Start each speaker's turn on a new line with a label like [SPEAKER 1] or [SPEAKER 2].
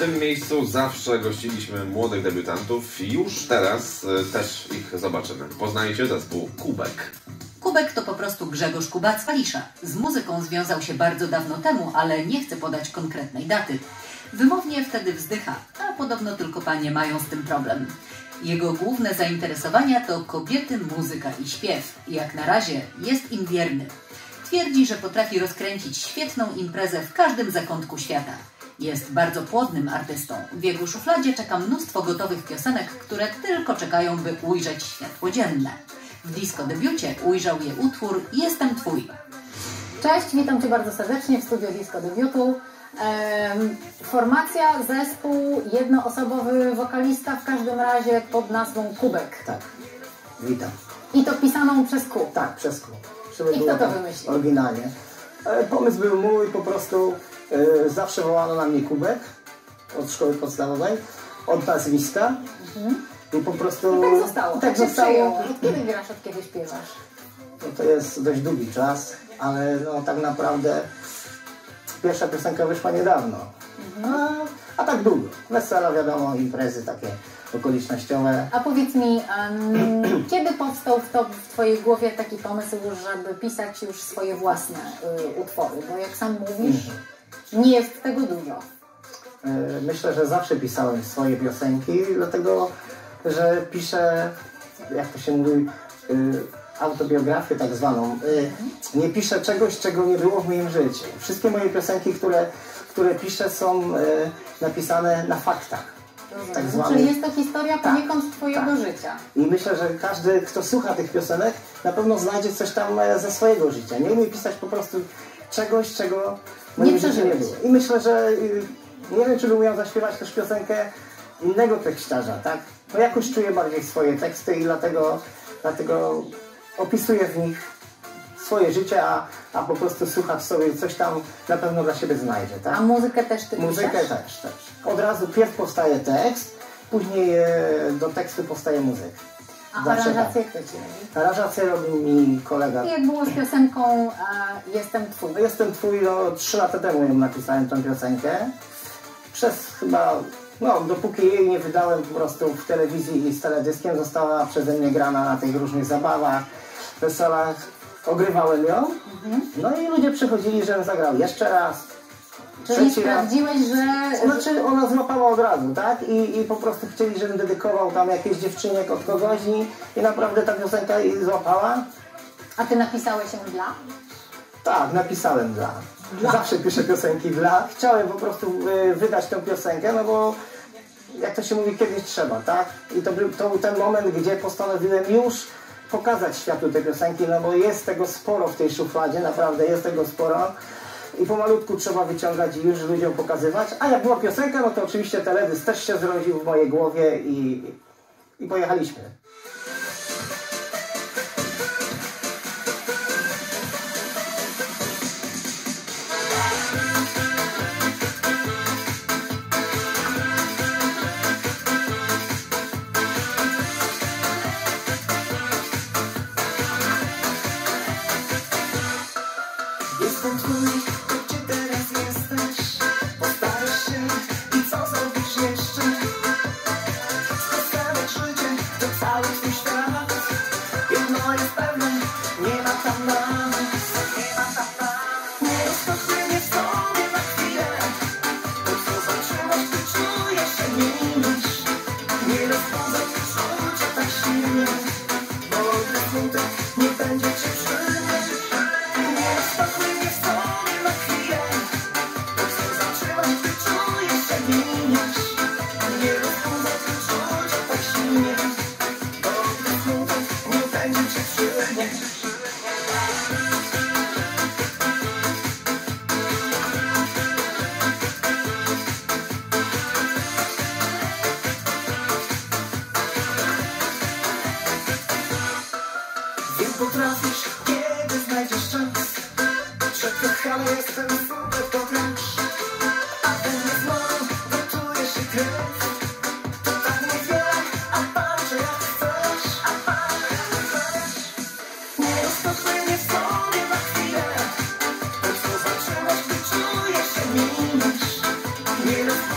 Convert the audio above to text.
[SPEAKER 1] tym miejscu zawsze gościliśmy młodych debiutantów. Już teraz też ich zobaczymy. Poznajecie zespół Kubek.
[SPEAKER 2] Kubek to po prostu Grzegorz Kubacka-Lisza. Z muzyką związał się bardzo dawno temu, ale nie chce podać konkretnej daty. Wymownie wtedy wzdycha, a podobno tylko panie mają z tym problem. Jego główne zainteresowania to kobiety, muzyka i śpiew. Jak na razie jest im wierny. Twierdzi, że potrafi rozkręcić świetną imprezę w każdym zakątku świata. Jest bardzo płodnym artystą. W jego szufladzie czeka mnóstwo gotowych piosenek, które tylko czekają, by ujrzeć światło dzienne. W disco debiucie ujrzał je utwór Jestem Twój.
[SPEAKER 3] Cześć, witam Cię bardzo serdecznie w studio Disco Debiutu. Formacja, zespół, jednoosobowy wokalista w każdym razie pod nazwą Kubek.
[SPEAKER 4] Tak, witam.
[SPEAKER 3] I to pisaną przez Q.
[SPEAKER 4] Tak, przez Q.
[SPEAKER 3] I kto to wymyślił?
[SPEAKER 4] Oryginalnie. Pomysł był mój, po prostu zawsze wołano na mnie Kubek od szkoły podstawowej, od nazwiska. I po prostu...
[SPEAKER 3] I tak zostało.
[SPEAKER 4] Tak zostało.
[SPEAKER 3] Od kiedy grasz, od kiedy śpiewasz?
[SPEAKER 4] No to jest dość długi czas, ale no tak naprawdę pierwsza piosenka wyszła niedawno. A tak długo. Wesela, wiadomo, imprezy takie okolicznościowe.
[SPEAKER 3] A powiedz mi, kiedy powstał w Twojej głowie taki pomysł, żeby pisać już swoje własne utwory? Bo jak sam mówisz, nie jest tego dużo.
[SPEAKER 4] Myślę, że zawsze pisałem swoje piosenki, dlatego że piszę, jak to się mówi, autobiografię tak zwaną. Nie piszę czegoś, czego nie było w moim życiu. Wszystkie moje piosenki, które piszę, są napisane na faktach. Tak zwanych.
[SPEAKER 3] Czyli jest to historia poniekąd Twojego życia.
[SPEAKER 4] I myślę, że każdy, kto słucha tych piosenek, na pewno znajdzie coś tam ze swojego życia. Nie umie pisać po prostu czegoś, czego w moim życiu nie było. I myślę, że nie wiem, czy by umiał zaśpiewać też piosenkę innego tekściarza, tak? No jakoś czuję bardziej swoje teksty i dlatego opisuję w nich swoje życie, a po prostu słuchacz sobie coś tam na pewno dla siebie znajdzie, tak?
[SPEAKER 3] A muzykę też Ty
[SPEAKER 4] Muzykę
[SPEAKER 3] piszesz?
[SPEAKER 4] też. Od razu pierw powstaje tekst, później do tekstu powstaje muzyka.
[SPEAKER 3] A aranżację kto Ci robi?
[SPEAKER 4] Aranżację robi mi kolega.
[SPEAKER 3] I jak było z piosenką Jestem Twój?
[SPEAKER 4] Jestem Twój, 3 lata temu ją napisałem, tę piosenkę. Przez chyba, dopóki jej nie wydałem po prostu w telewizji i z teledyskiem, została przeze mnie grana na tych różnych zabawach, weselach. Ogrywałem ją, no i ludzie przychodzili, żebym zagrał jeszcze raz.
[SPEAKER 3] Czyli sprawdziłeś, że...
[SPEAKER 4] Znaczy ona złapała od razu, tak? I po prostu chcieli, żebym dedykował tam jakieś dziewczynie od kogoś i naprawdę ta piosenka jej złapała.
[SPEAKER 3] A Ty napisałeś ją dla?
[SPEAKER 4] Tak, napisałem dla. Zawsze piszę piosenki dla. Chciałem po prostu wydać tę piosenkę, no bo jak to się mówi, kiedyś trzeba, tak? I to był ten moment, gdzie postanowiłem już pokazać światu te piosenki, no bo jest tego sporo w tej szufladzie, naprawdę jest tego sporo. I pomalutku trzeba wyciągać i już ludziom pokazywać. A jak była piosenka, no to oczywiście teledysk też się zrodził w mojej głowie i pojechaliśmy.
[SPEAKER 5] Jestem Twój, to gdzie teraz jesteś? Postarasz się i co zrobisz jeszcze? Spostawiać życie to cały Twój świat. Jedno jest pewne, nie ma tam nas. Nie rozpachnie mnie w sobie na chwilę. To co zaczynasz, ty czujesz się miłość. Nie rozbudzę uczucia tak silnie, bo gdy smutek nie będzie Cię przynieść. Spokój mnie w sobie na chwilę. To co zaczynasz, ty czujesz się miłość. Nie rozbudzę uczucia tak silnie, bo gdy smutek nie będzie Cię przynieść. Wiem, potrafisz, kiedy znajdziesz czas. Przekochany jestem, super to grasz. A we mnie znowu gotuje się krew. To tak niewiele, a patrzę jak chcesz. Nie rozpachnę mnie w sobie na chwilę. To co zaczynasz, ty czujesz się miłość. Nie rozpachnę